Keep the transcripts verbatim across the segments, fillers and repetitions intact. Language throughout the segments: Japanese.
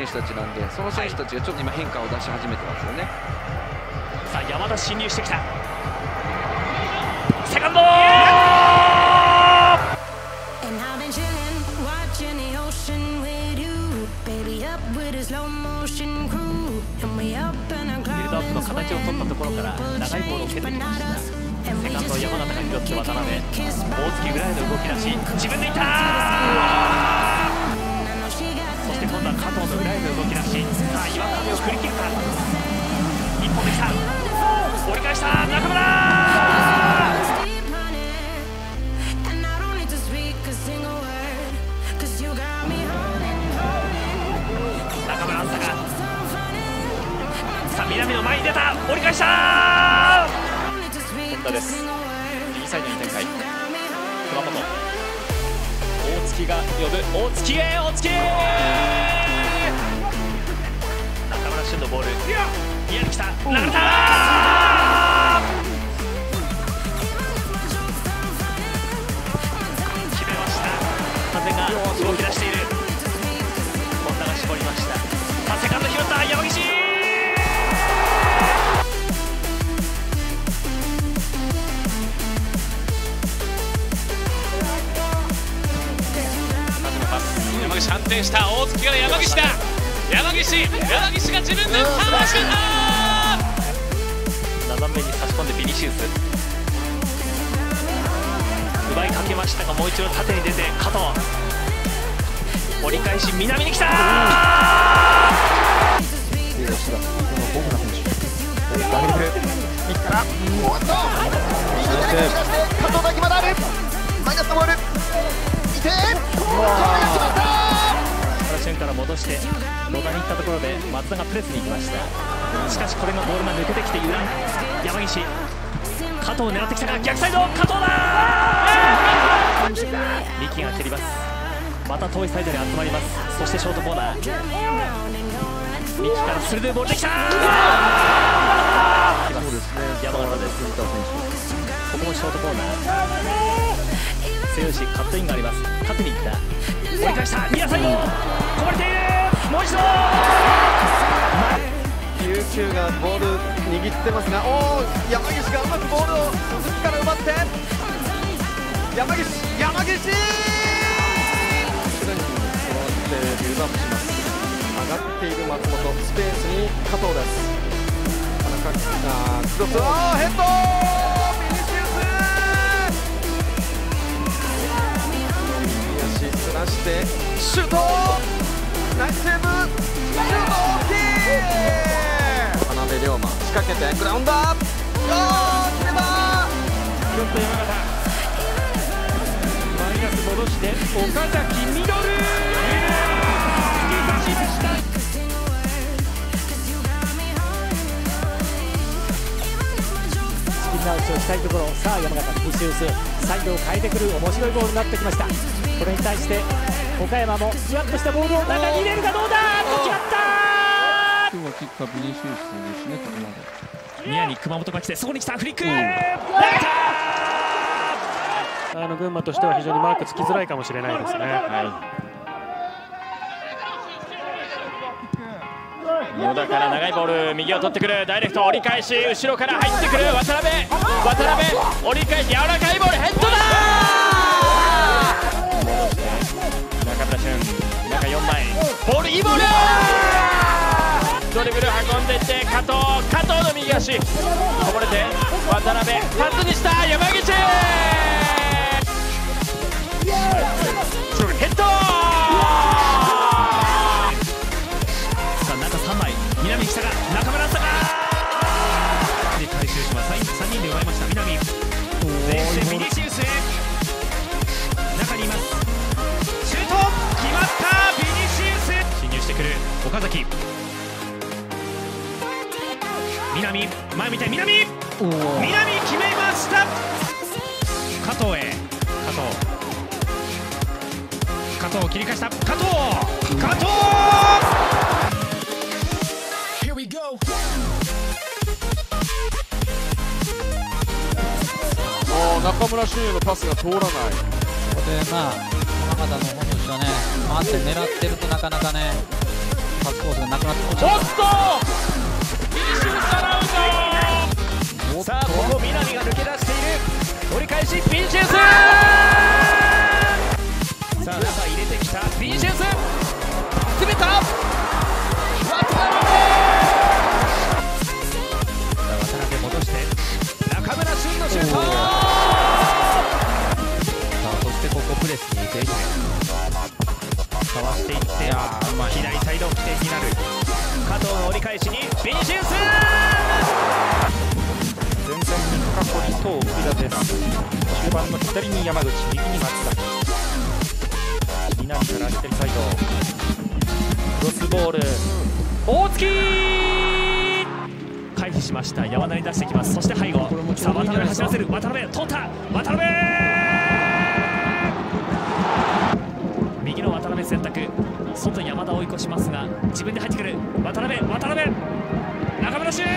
選手たちなんで、その選手たちがちょっと今変化を出し始めてますよね。 さあ山田侵入してきた。セカンドビルドアップの形を取ったところから長いボールを蹴ってきました。セカンド山形が拾って渡辺、大月ぐらいの動き出し、自分でいったー。そして今度は加藤の裏への動き出し、さあ岩上を振り切るか。一本できた、折り返した中村、中村あんたがさあ南の前に出た、折り返したー。本田です。右サイドに展開、熊本、大月が呼ぶ、大月へ、大月へ、中村俊のボール、宮に来た、流れたー、決めました。風が動き出している、本田が絞りました。さあセカンド拾った、山岸、 山岸安定した、大月から山岸だ、山岸山岸が自分で倒した斜めに差し込んでビニシウス奪いかけましたが、もう一度縦に出て加藤、折り返し南に来たー。 リードしたこのボグナ選手、ダブルプレーいったら、おっと加藤が決まらる、マイナスのボール、いてこれが決まった。 瞬から戻して野田に行ったところで松田がプレスに行きました。しかしこれがボールが抜けてきて油断、山岸加藤を狙ってきたが逆サイド、加藤だー、力が蹴ります。また遠いサイドに集まります。そしてショートコーナー、力から鋭いボールできたー、 そうですね、 山形です。ここもショートコーナー、末吉カットインがあります。縦に行った、折り返した、ニアサイドこぼれている、もう一度琉球がボール握ってますが、おお山岸がうまくボールを鈴木から奪って、山岸山岸後ろに座ってビルドアップします。上がっている松本、スペースに加藤です。田中あクロス、あーヘッドビニシウス、右足ずらしてシュート、ナイスセーブ、シュート大きい、田辺龍馬仕掛けてグラウンダー、おー決めた、 ちょっと山形マイナス戻して岡崎ミドル、突き刺しした。 スピンアウトをしたいところ、さあ山形ビニシウスサイドを変えてくる面白いボールになってきました。これに対して岡山もじわっとしたボールを中に入れるか、どうだーと決まったー。 今日はキッカービニシウスですね、ここまで。 宮に熊本が来て、そこに来たフリック、うん、 あの群馬としては非常にマークつきづらいかもしれないですね。はい、 野田から長いボール、右を取ってくる、ダイレクト折り返し、後ろから入ってくる渡辺、渡辺折り返し、柔らかいボール、ヘッドだー、中村俊、中よんまい、ボールいいボール、ドリブル運んでいって加藤、加藤の右足こぼれて渡辺、パスにした山口、ヘッドー、さあ中さんまい、南来たが中村あんたがで回収します。さんにんで奪いました南、前線ビニシウス、中にいます、シュート決まった、ビニシウス侵入してくる岡崎、南前見て南、南決めました、加藤へ、加藤加藤切り返した、加藤加藤、 中村俊也のパスが通らない。ここでまあ山形の方としてはね、回って狙ってるとなかなかねパスコースがなくなってきました。 おっとフィニッシュサラウンド。さあここ南が抜け出している。折り返しビニシウス。さあ中入れてきたビニシウス、詰めた渡辺戻して中村俊のシュート。さあそしてここプレスに行く愛媛かわしていって、左サイド起点になる加藤の折り返しにビニシウス。 前線に深堀と奥田です。中盤の左に山口、右に松崎。南から左サイドクロスボール、 大月回避しました。山田に出してきます。そして背後、さあ渡辺走らせる。渡辺取った。渡辺右の渡辺選択、外に山田を追い越しますが自分で入ってくる渡辺。渡辺中村俊、山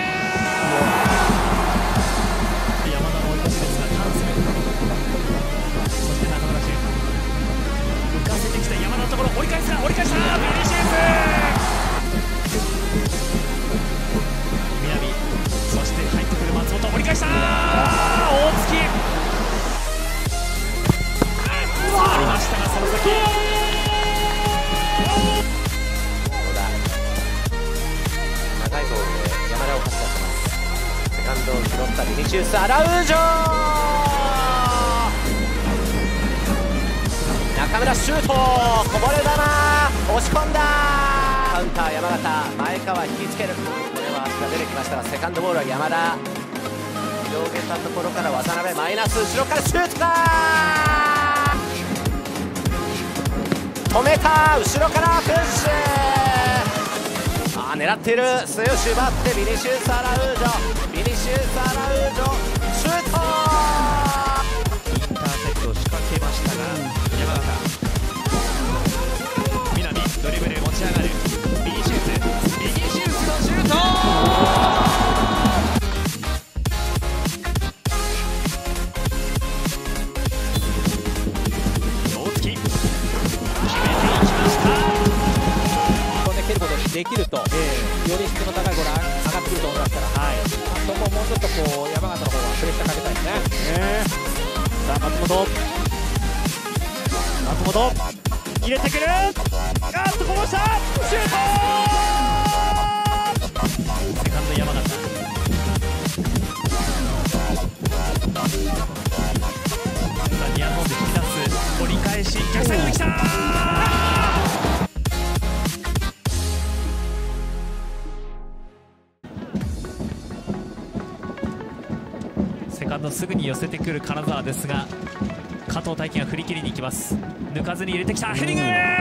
田の追い越しですがカンセル。そして中村俊浮かせてきた山田のところ、折り返した折り返したビニシウス。南、そして入ってくる松本、折り返した大月。ありましたがその先長いボールで山田を走らせます。セカンドを拾ったビニシウス・アラウージョ。中村シュート、こぼれ球押し込んだ。カウンター山形、前川引きつける。これは足が出てきましたがセカンドボールは山田、広げたところから渡辺マイナス、後ろからシュートだ。止めた、後ろからプッシュ。あー狙っている、末吉奪ってビニシウス・アラウージョ、ビニシウス・アラウージョシュート。 インターセプトを仕掛けましたが山形、南ドリブル持ち上がるビニシウス、ビニシウスのシュート。大月決めていきました。 これで蹴ることにできると、えー、より質の高いボール上がってくると思いますから、はい、そこをもうちょっとこう山形の方はプレッシャーかけたいですね。 ねさあ松本、松本入れてくる。あっとこぼしたシュート。セカンド山形、ニアホンで引き出す、折り返し逆サイドできた。セカンドすぐに寄せてくる金沢ですが加藤大輝が振り切りに行きます。抜かずに入れてきたヘディング。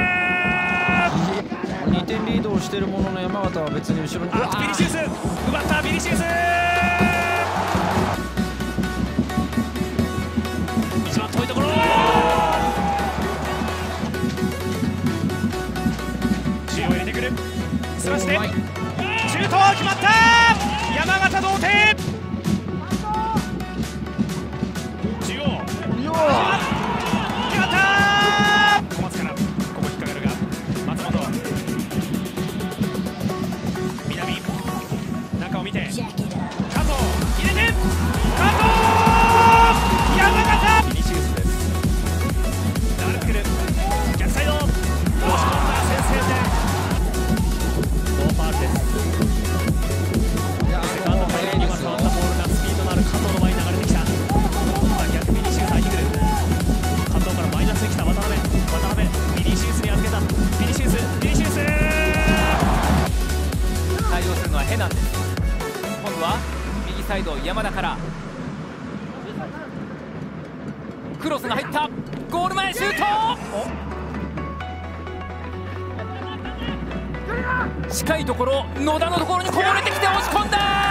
にてんリードをしているものの山形は別に後ろに。 あビニシウス奪った。ビニシウス一番遠いところ、中央入れてくる。スラッシュでシュート決まった。山形同点。中央決まった小松から、ここ引っかかるが松本、南中を見て加藤入れて加藤山形ビニシウスです。流れてくる逆サイド押し込んだ。先制点ノーファウルです。セカンド回転には変わったボールがスピードのある加藤の前に流れてきた。逆ビニシウス入ってくる。加藤からマイナスに来た渡辺、渡辺ビニシウスに預けた。ビニシウスビニシウス対応するのはヘナンです。今度は右サイド山田からクロスが入った。ゴール前シュート。近いところ野田のところにこぼれてきて押し込んだ。